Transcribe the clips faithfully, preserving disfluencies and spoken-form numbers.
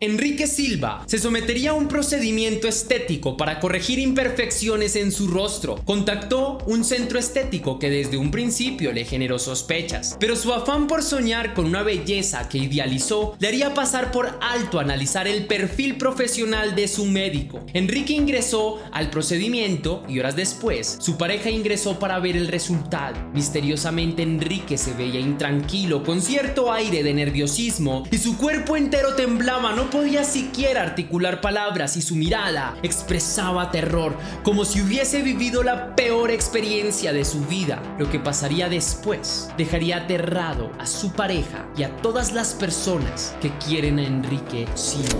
Enrique Silva se sometería a un procedimiento estético para corregir imperfecciones en su rostro. Contactó un centro estético que desde un principio le generó sospechas, pero su afán por soñar con una belleza que idealizó le haría pasar por alto analizar el perfil profesional de su médico. Enrique ingresó al procedimiento y horas después su pareja ingresó para ver el resultado. Misteriosamente Enrique se veía intranquilo, con cierto aire de nerviosismo, y su cuerpo entero temblaba. No podía siquiera articular palabras y su mirada expresaba terror, como si hubiese vivido la peor experiencia de su vida. Lo que pasaría después dejaría aterrado a su pareja y a todas las personas que quieren a Enrique Silva.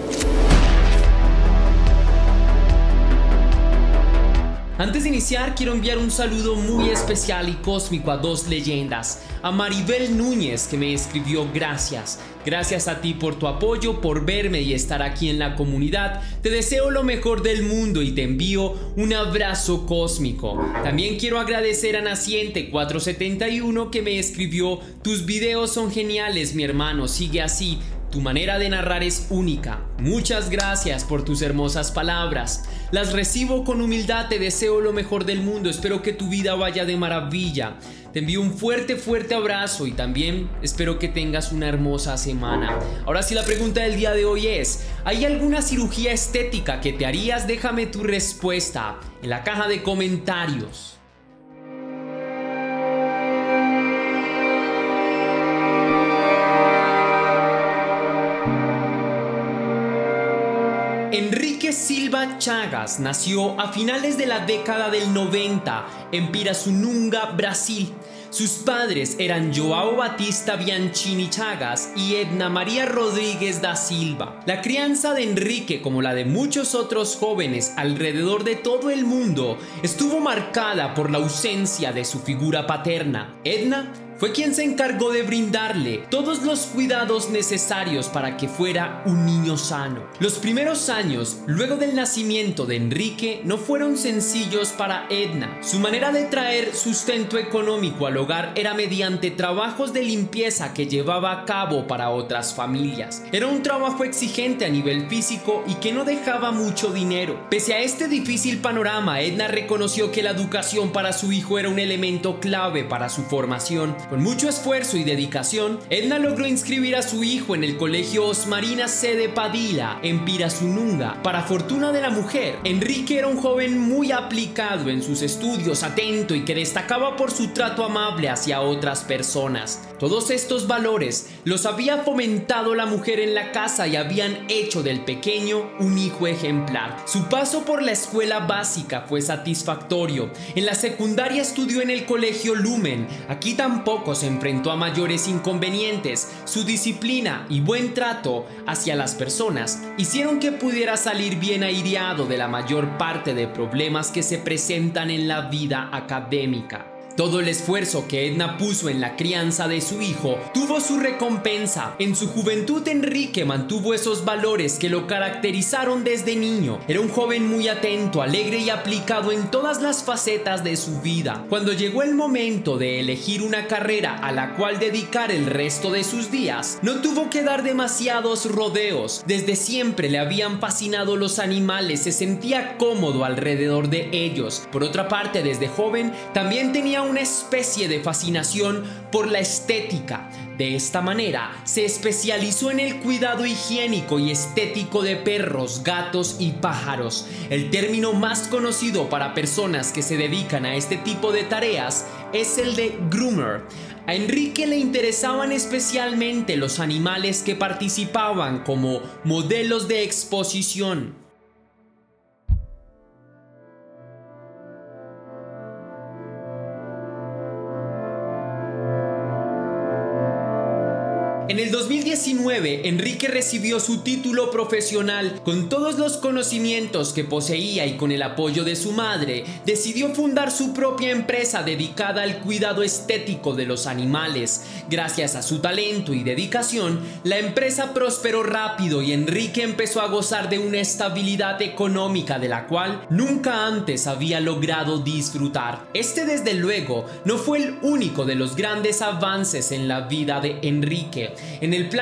Antes de iniciar, quiero enviar un saludo muy especial y cósmico a dos leyendas. A Maribel Núñez, que me escribió gracias. Gracias a ti por tu apoyo, por verme y estar aquí en la comunidad. Te deseo lo mejor del mundo y te envío un abrazo cósmico. También quiero agradecer a Naciente cuatro setenta y uno, que me escribió: tus videos son geniales, mi hermano, sigue así. Tu manera de narrar es única. Muchas gracias por tus hermosas palabras. Las recibo con humildad, te deseo lo mejor del mundo. Espero que tu vida vaya de maravilla. Te envío un fuerte, fuerte abrazo y también espero que tengas una hermosa semana. Ahora sí, la pregunta del día de hoy es: ¿hay alguna cirugía estética que te harías? Déjame tu respuesta en la caja de comentarios. Enrique Silva Chagas nació a finales de la década del noventa en Pirassununga, Brasil. Sus padres eran João Batista Bianchini Chagas y Edna María Rodríguez da Silva. La crianza de Enrique, como la de muchos otros jóvenes alrededor de todo el mundo, estuvo marcada por la ausencia de su figura paterna. Edna fue quien se encargó de brindarle todos los cuidados necesarios para que fuera un niño sano. Los primeros años, luego del nacimiento de Enrique, no fueron sencillos para Edna. Su manera de traer sustento económico al hogar era mediante trabajos de limpieza que llevaba a cabo para otras familias. Era un trabajo exigente a nivel físico y que no dejaba mucho dinero. Pese a este difícil panorama, Edna reconoció que la educación para su hijo era un elemento clave para su formación. Con mucho esfuerzo y dedicación, Edna logró inscribir a su hijo en el colegio Osmarina C. de Padilla en Pirassununga. Para fortuna de la mujer, Enrique era un joven muy aplicado en sus estudios, atento y que destacaba por su trato amable hacia otras personas. Todos estos valores los había fomentado la mujer en la casa y habían hecho del pequeño un hijo ejemplar. Su paso por la escuela básica fue satisfactorio. En la secundaria estudió en el colegio Lumen. Aquí tampoco se enfrentó a mayores inconvenientes. Su disciplina y buen trato hacia las personas hicieron que pudiera salir bien aireado de la mayor parte de problemas que se presentan en la vida académica. Todo el esfuerzo que Edna puso en la crianza de su hijo tuvo su recompensa. En su juventud, Enrique mantuvo esos valores que lo caracterizaron desde niño. Era un joven muy atento, alegre y aplicado en todas las facetas de su vida. Cuando llegó el momento de elegir una carrera a la cual dedicar el resto de sus días, no tuvo que dar demasiados rodeos. Desde siempre le habían fascinado los animales, se sentía cómodo alrededor de ellos. Por otra parte, desde joven también tenía una especie de fascinación por la estética. De esta manera se especializó en el cuidado higiénico y estético de perros, gatos y pájaros. El término más conocido para personas que se dedican a este tipo de tareas es el de groomer. A Enrique le interesaban especialmente los animales que participaban como modelos de exposición. En el dos mil diecinueve, Enrique recibió su título profesional. Con todos los conocimientos que poseía y con el apoyo de su madre, decidió fundar su propia empresa dedicada al cuidado estético de los animales. Gracias a su talento y dedicación, la empresa prosperó rápido y Enrique empezó a gozar de una estabilidad económica de la cual nunca antes había logrado disfrutar. Este, desde luego, no fue el único de los grandes avances en la vida de Enrique. En el plano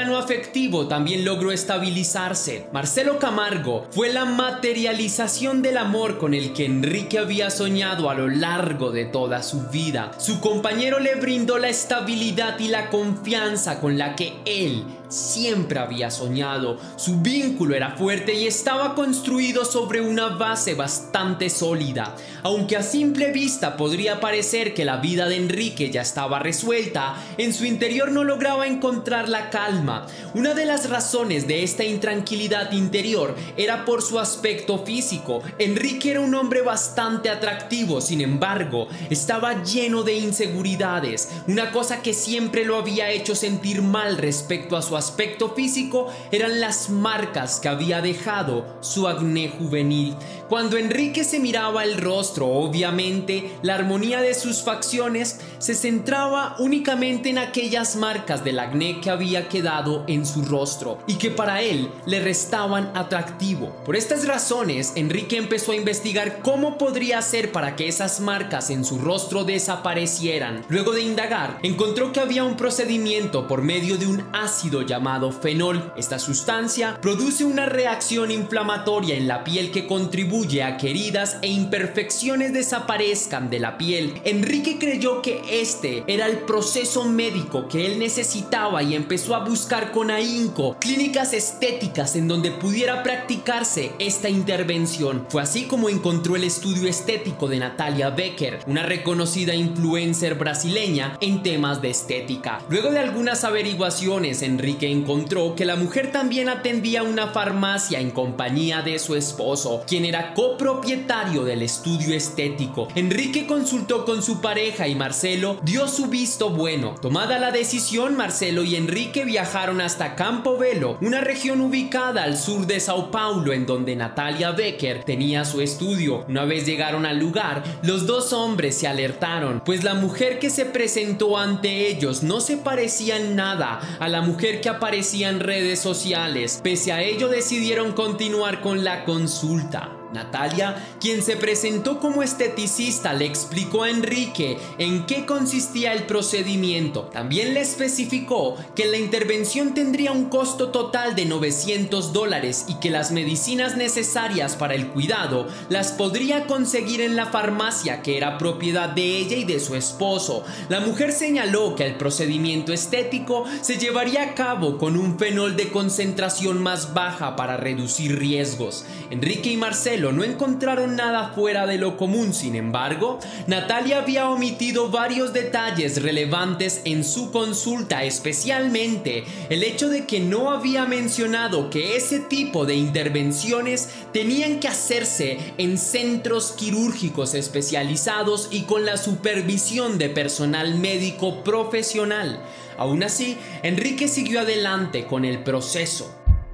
plano afectivo también logró estabilizarse. Marcelo Camargo fue la materialización del amor con el que Enrique había soñado a lo largo de toda su vida. Su compañero le brindó la estabilidad y la confianza con la que él siempre había soñado. Su vínculo era fuerte y estaba construido sobre una base bastante sólida. Aunque a simple vista podría parecer que la vida de Enrique ya estaba resuelta, en su interior no lograba encontrar la calma. Una de las razones de esta intranquilidad interior era por su aspecto físico. Enrique era un hombre bastante atractivo, sin embargo, estaba lleno de inseguridades. Una cosa que siempre lo había hecho sentir mal respecto a su aspecto físico eran las marcas que había dejado su acné juvenil. Cuando Enrique se miraba el rostro, obviamente la armonía de sus facciones se centraba únicamente en aquellas marcas del acné que había quedado en su rostro y que para él le restaban atractivo. Por estas razones, Enrique empezó a investigar cómo podría hacer para que esas marcas en su rostro desaparecieran. Luego de indagar, encontró que había un procedimiento por medio de un ácido llamado fenol. Esta sustancia produce una reacción inflamatoria en la piel que contribuye a que heridas e imperfecciones desaparezcan de la piel. Enrique creyó que este era el proceso médico que él necesitaba y empezó a buscar con ahínco clínicas estéticas en donde pudiera practicarse esta intervención. Fue así como encontró el estudio estético de Natalia Becker, una reconocida influencer brasileña en temas de estética. Luego de algunas averiguaciones, Enrique encontró que la mujer también atendía una farmacia en compañía de su esposo, quien era copropietario del estudio estético. Enrique consultó con su pareja y Marcelo dio su visto bueno. Tomada la decisión, Marcelo y Enrique viajaron hasta Campo Belo, una región ubicada al sur de Sao Paulo, en donde Natalia Becker tenía su estudio. Una vez llegaron al lugar, los dos hombres se alertaron, pues la mujer que se presentó ante ellos no se parecía en nada a la mujer que aparecía en redes sociales. Pese a ello, decidieron continuar con la consulta. Natalia, quien se presentó como esteticista, le explicó a Enrique en qué consistía el procedimiento. También le especificó que la intervención tendría un costo total de novecientos dólares y que las medicinas necesarias para el cuidado las podría conseguir en la farmacia que era propiedad de ella y de su esposo. La mujer señaló que el procedimiento estético se llevaría a cabo con un fenol de concentración más baja para reducir riesgos. Enrique y Marcelo no encontraron nada fuera de lo común. Sin embargo, Natalia había omitido varios detalles relevantes en su consulta, especialmente el hecho de que no había mencionado que ese tipo de intervenciones tenían que hacerse en centros quirúrgicos especializados y con la supervisión de personal médico profesional. Aún así, Enrique siguió adelante con el proceso.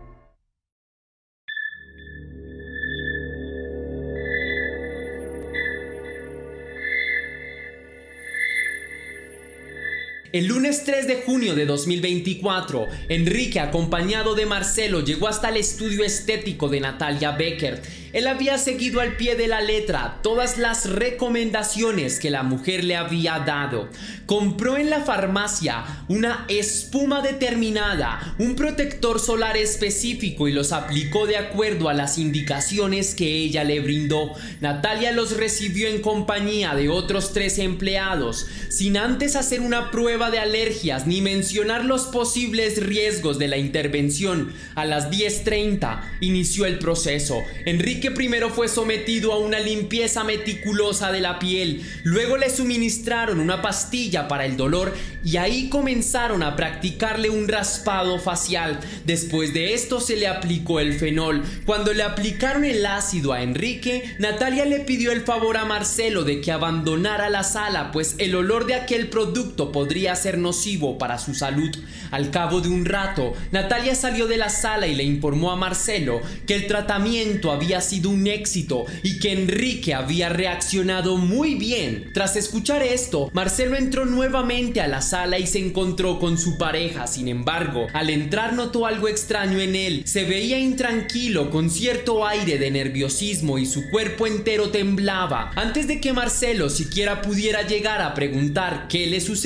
El lunes tres de junio de dos mil veinticuatro, Enrique, acompañado de Marcelo, llegó hasta el estudio estético de Natalia Becker. Él había seguido al pie de la letra todas las recomendaciones que la mujer le había dado. Compró en la farmacia una espuma determinada, un protector solar específico y los aplicó de acuerdo a las indicaciones que ella le brindó. Natalia los recibió en compañía de otros tres empleados, sin antes hacer una prueba de alergias ni mencionar los posibles riesgos de la intervención. A las diez treinta inició el proceso. Enrique primero fue sometido a una limpieza meticulosa de la piel, luego le suministraron una pastilla para el dolor y ahí comenzaron a practicarle un raspado facial. Después de esto se le aplicó el fenol. Cuando le aplicaron el ácido a Enrique, Natalia le pidió el favor a Marcelo de que abandonara la sala, pues el olor de aquel producto podría ser nocivo para su salud. Al cabo de un rato, Natalia salió de la sala y le informó a Marcelo que el tratamiento había sido un éxito y que Enrique había reaccionado muy bien. Tras escuchar esto, Marcelo entró nuevamente a la sala y se encontró con su pareja. Sin embargo, al entrar notó algo extraño en él. Se veía intranquilo, con cierto aire de nerviosismo y su cuerpo entero temblaba. Antes de que Marcelo siquiera pudiera llegar a preguntar qué le sucedía,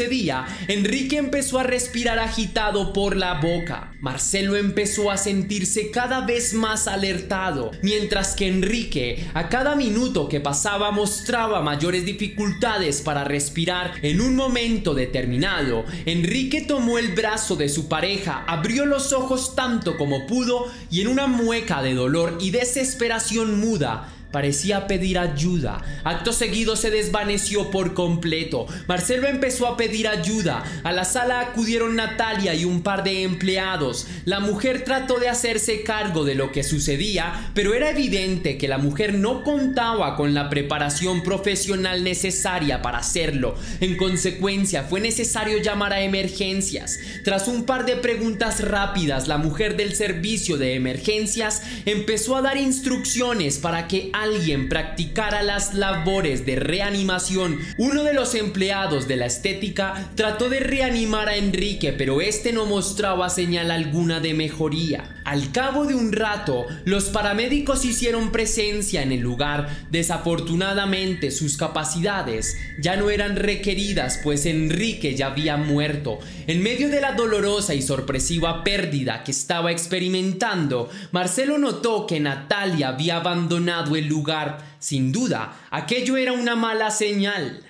Enrique empezó a respirar agitado por la boca. Marcelo empezó a sentirse cada vez más alertado, mientras que Enrique a cada minuto que pasaba mostraba mayores dificultades para respirar. En un momento determinado, Enrique tomó el brazo de su pareja, abrió los ojos tanto como pudo y en una mueca de dolor y desesperación muda parecía pedir ayuda. Acto seguido se desvaneció por completo. Marcelo empezó a pedir ayuda. A la sala acudieron Natalia y un par de empleados. La mujer trató de hacerse cargo de lo que sucedía, pero era evidente que la mujer no contaba con la preparación profesional necesaria para hacerlo. En consecuencia, fue necesario llamar a emergencias. Tras un par de preguntas rápidas, la mujer del servicio de emergencias empezó a dar instrucciones para que alguien practicara las labores de reanimación. Uno de los empleados de la estética trató de reanimar a Enrique, pero este no mostraba señal alguna de mejoría. Al cabo de un rato, los paramédicos hicieron presencia en el lugar. Desafortunadamente, sus capacidades ya no eran requeridas, pues Enrique ya había muerto. En medio de la dolorosa y sorpresiva pérdida que estaba experimentando, Marcelo notó que Natalia había abandonado el lugar. Sin duda, aquello era una mala señal.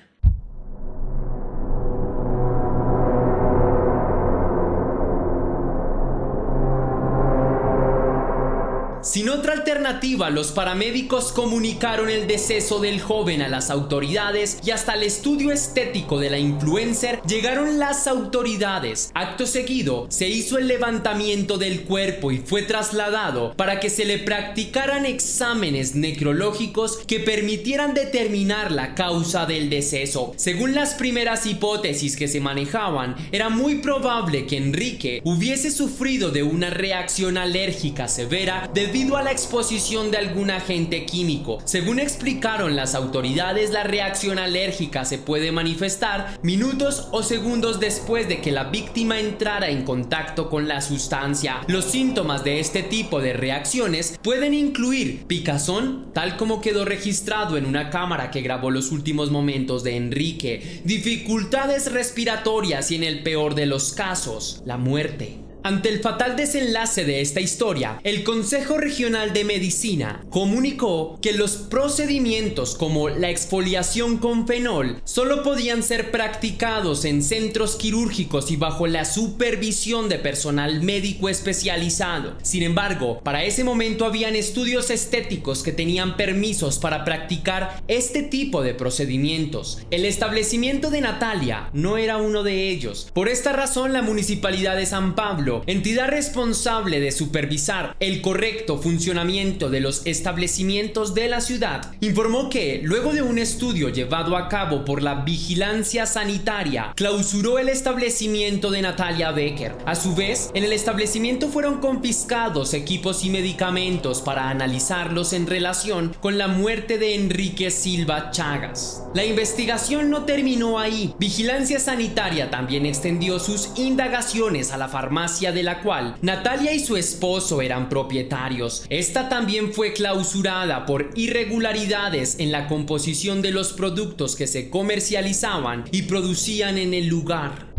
Sin otra alternativa, los paramédicos comunicaron el deceso del joven a las autoridades y hasta el estudio estético de la influencer llegaron las autoridades. Acto seguido, se hizo el levantamiento del cuerpo y fue trasladado para que se le practicaran exámenes necrológicos que permitieran determinar la causa del deceso. Según las primeras hipótesis que se manejaban, era muy probable que Enrique hubiese sufrido de una reacción alérgica severa de debido a la exposición de algún agente químico. Según explicaron las autoridades, la reacción alérgica se puede manifestar minutos o segundos después de que la víctima entrara en contacto con la sustancia. Los síntomas de este tipo de reacciones pueden incluir picazón, tal como quedó registrado en una cámara que grabó los últimos momentos de Enrique, dificultades respiratorias y, en el peor de los casos, la muerte. Ante el fatal desenlace de esta historia, el Consejo Regional de Medicina comunicó que los procedimientos como la exfoliación con fenol solo podían ser practicados en centros quirúrgicos y bajo la supervisión de personal médico especializado. Sin embargo, para ese momento habían estudios estéticos que tenían permisos para practicar este tipo de procedimientos. El establecimiento de Natalia no era uno de ellos. Por esta razón, la Municipalidad de San Pablo, entidad responsable de supervisar el correcto funcionamiento de los establecimientos de la ciudad, informó que, luego de un estudio llevado a cabo por la Vigilancia Sanitaria, clausuró el establecimiento de Natalia Becker. A su vez, en el establecimiento fueron confiscados equipos y medicamentos para analizarlos en relación con la muerte de Enrique Silva Chagas. La investigación no terminó ahí. Vigilancia Sanitaria también extendió sus indagaciones a la farmacia de la cual Natalia y su esposo eran propietarios. Esta también fue clausurada por irregularidades en la composición de los productos que se comercializaban y producían en el lugar.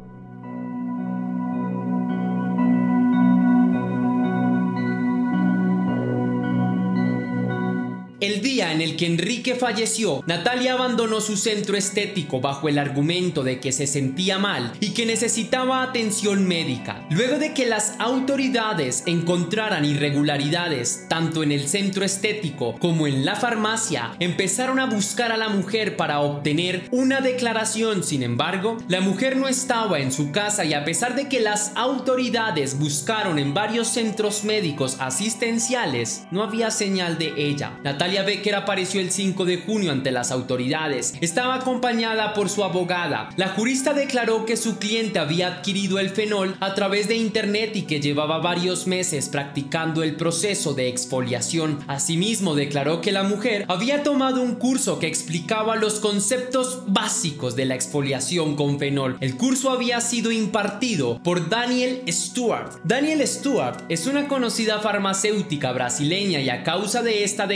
El día en el que Enrique falleció, Natalia abandonó su centro estético bajo el argumento de que se sentía mal y que necesitaba atención médica. Luego de que las autoridades encontraran irregularidades tanto en el centro estético como en la farmacia, empezaron a buscar a la mujer para obtener una declaración. Sin embargo, la mujer no estaba en su casa y, a pesar de que las autoridades buscaron en varios centros médicos asistenciales, no había señal de ella. Natalia Becker apareció el cinco de junio ante las autoridades. Estaba acompañada por su abogada. La jurista declaró que su cliente había adquirido el fenol a través de internet y que llevaba varios meses practicando el proceso de exfoliación. Asimismo, declaró que la mujer había tomado un curso que explicaba los conceptos básicos de la exfoliación con fenol. El curso había sido impartido por Daniel Stewart. Daniel Stewart es una conocida farmacéutica brasileña y, a causa de esta declaración,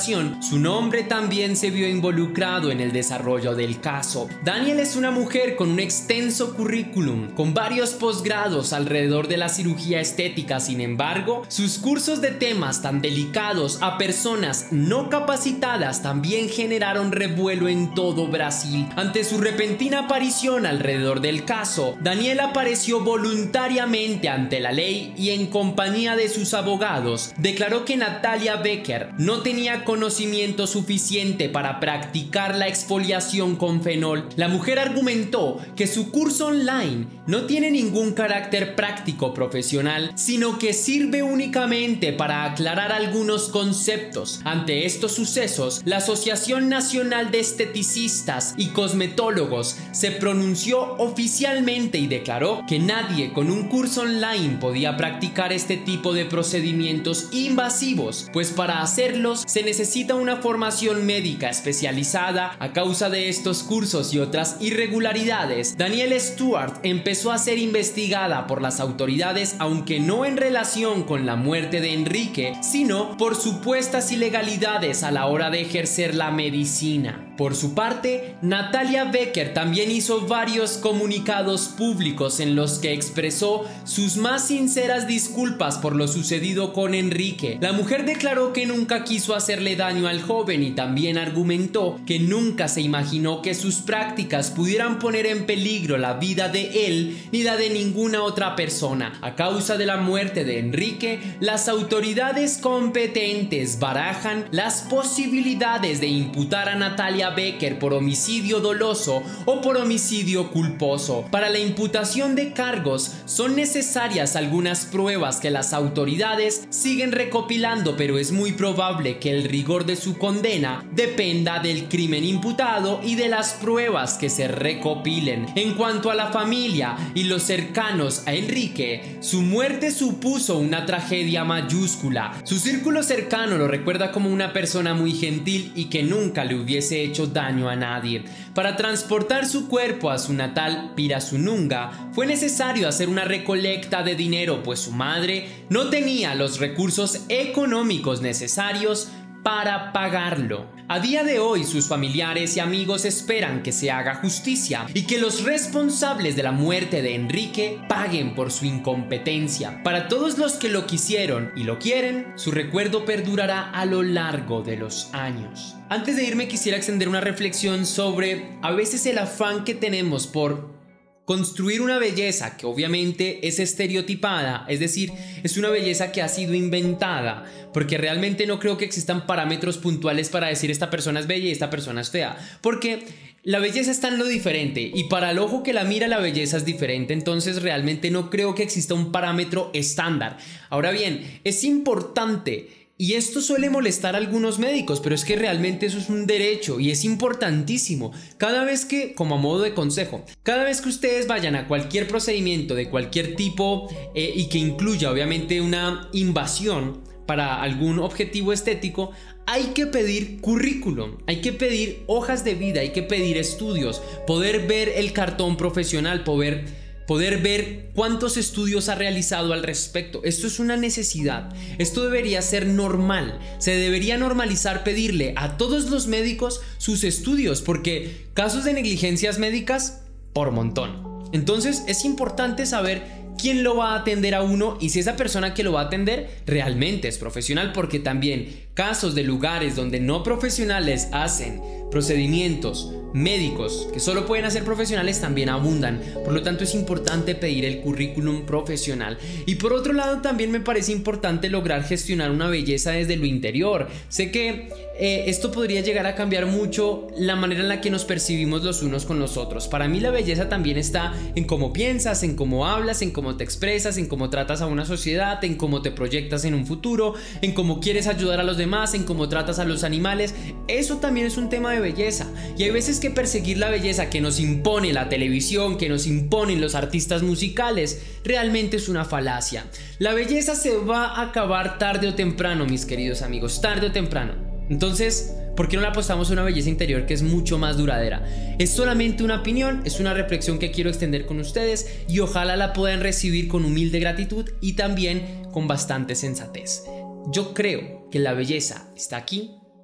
ocasión, su nombre también se vio involucrado en el desarrollo del caso. Daniel es una mujer con un extenso currículum, con varios posgrados alrededor de la cirugía estética. Sin embargo, sus cursos de temas tan delicados a personas no capacitadas también generaron revuelo en todo Brasil. Ante su repentina aparición alrededor del caso, Daniel apareció voluntariamente ante la ley y en compañía de sus abogados declaró que Natalia Becker no tenía conocimiento suficiente para practicar la exfoliación con fenol. La mujer argumentó que su curso online no tiene ningún carácter práctico profesional, sino que sirve únicamente para aclarar algunos conceptos. Ante estos sucesos, la Asociación Nacional de Esteticistas y Cosmetólogos se pronunció oficialmente y declaró que nadie con un curso online podía practicar este tipo de procedimientos invasivos, pues para hacerlos se necesita una formación médica especializada. A causa de estos cursos y otras irregularidades, Danielle Stewart empezó a ser investigada por las autoridades, aunque no en relación con la muerte de Enrique, sino por supuestas ilegalidades a la hora de ejercer la medicina. Por su parte, Natalia Becker también hizo varios comunicados públicos en los que expresó sus más sinceras disculpas por lo sucedido con Enrique. La mujer declaró que nunca quiso hacerle daño al joven y también argumentó que nunca se imaginó que sus prácticas pudieran poner en peligro la vida de él ni la de ninguna otra persona. A causa de la muerte de Enrique, las autoridades competentes barajan las posibilidades de imputar a Natalia Becker por homicidio doloso o por homicidio culposo. Para la imputación de cargos son necesarias algunas pruebas que las autoridades siguen recopilando, pero es muy probable que el rigor de su condena dependa del crimen imputado y de las pruebas que se recopilen. En cuanto a la familia y los cercanos a Enrique, su muerte supuso una tragedia mayúscula. Su círculo cercano lo recuerda como una persona muy gentil y que nunca le hubiese hecho daño a nadie. Para transportar su cuerpo a su natal Pirassununga fue necesario hacer una recolecta de dinero, pues su madre no tenía los recursos económicos necesarios para pagarlo. A día de hoy, sus familiares y amigos esperan que se haga justicia y que los responsables de la muerte de Enrique paguen por su incompetencia. Para todos los que lo quisieron y lo quieren, su recuerdo perdurará a lo largo de los años. Antes de irme, quisiera extender una reflexión sobre a veces el afán que tenemos por construir una belleza que obviamente es estereotipada, es decir, es una belleza que ha sido inventada, porque realmente no creo que existan parámetros puntuales para decir esta persona es bella y esta persona es fea, porque la belleza está en lo diferente y para el ojo que la mira la belleza es diferente, entonces realmente no creo que exista un parámetro estándar. Ahora bien, es importante. Y esto suele molestar a algunos médicos, pero es que realmente eso es un derecho y es importantísimo. Cada vez que, como a modo de consejo, cada vez que ustedes vayan a cualquier procedimiento de cualquier tipo eh, y que incluya obviamente una invasión para algún objetivo estético, hay que pedir currículum, hay que pedir hojas de vida, hay que pedir estudios, poder ver el cartón profesional, poder... Poder ver cuántos estudios ha realizado al respecto. Esto es una necesidad. Esto debería ser normal. Se debería normalizar pedirle a todos los médicos sus estudios, porque casos de negligencias médicas, por montón. Entonces es importante saber quién lo va a atender a uno y si esa persona que lo va a atender realmente es profesional, porque también casos de lugares donde no profesionales hacen procedimientos médicos que solo pueden hacer profesionales también abundan. Por lo tanto es importante pedir el currículum profesional. Y por otro lado también me parece importante lograr gestionar una belleza desde lo interior. Sé que eh, esto podría llegar a cambiar mucho la manera en la que nos percibimos los unos con los otros. Para mí la belleza también está en cómo piensas, en cómo hablas, en cómo te expresas, en cómo tratas a una sociedad, en cómo te proyectas en un futuro, en cómo quieres ayudar a los demás, en cómo tratas a los animales. Eso también es un tema de belleza. Y hay veces que perseguir la belleza que nos impone la televisión, que nos imponen los artistas musicales, realmente es una falacia. La belleza se va a acabar tarde o temprano, mis queridos amigos, tarde o temprano. Entonces, ¿por qué no le apostamos a una belleza interior que es mucho más duradera? Es solamente una opinión, es una reflexión que quiero extender con ustedes y ojalá la puedan recibir con humilde gratitud y también con bastante sensatez. Yo creo que la belleza está aquí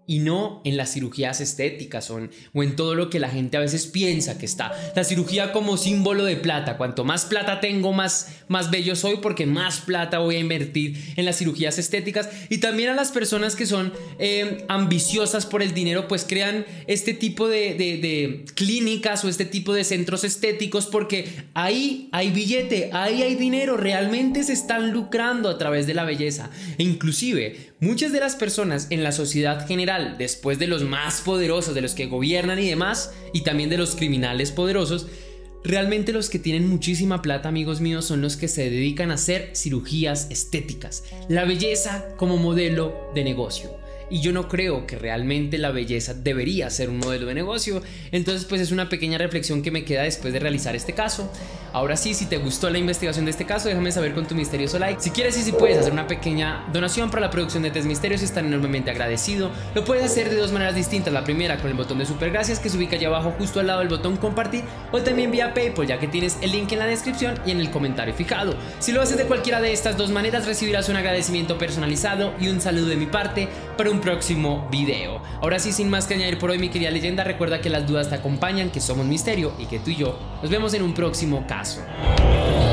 y no en las cirugías estéticas o en, o en todo lo que la gente a veces piensa que está. La cirugía como símbolo de plata. Cuanto más plata tengo, más, más bello soy, porque más plata voy a invertir en las cirugías estéticas. Y también a las personas que son eh, ambiciosas por el dinero, pues crean este tipo de, de, de clínicas o este tipo de centros estéticos, porque ahí hay billete, ahí hay dinero, realmente se están lucrando a través de la belleza. E inclusive muchas de las personas en la sociedad general, después de los más poderosos, de los que gobiernan y demás, y también de los criminales poderosos, realmente los que tienen muchísima plata, amigos míos, son los que se dedican a hacer cirugías estéticas. La belleza como modelo de negocio. Y yo no creo que realmente la belleza debería ser un modelo de negocio. Entonces pues es una pequeña reflexión que me queda después de realizar este caso. Ahora sí, si te gustó la investigación de este caso, déjame saber con tu misterioso like. Si quieres y si puedes hacer una pequeña donación para la producción de Test Misterios, estaré enormemente agradecido. Lo puedes hacer de dos maneras distintas. La primera con el botón de super gracias, que se ubica allá abajo justo al lado del botón compartir, o también vía PayPal, ya que tienes el link en la descripción y en el comentario fijado. Si lo haces de cualquiera de estas dos maneras, recibirás un agradecimiento personalizado y un saludo de mi parte para un próximo video. Ahora sí, sin más que añadir por hoy, mi querida leyenda, recuerda que las dudas te acompañan, que somos misterio y que tú y yo nos vemos en un próximo caso.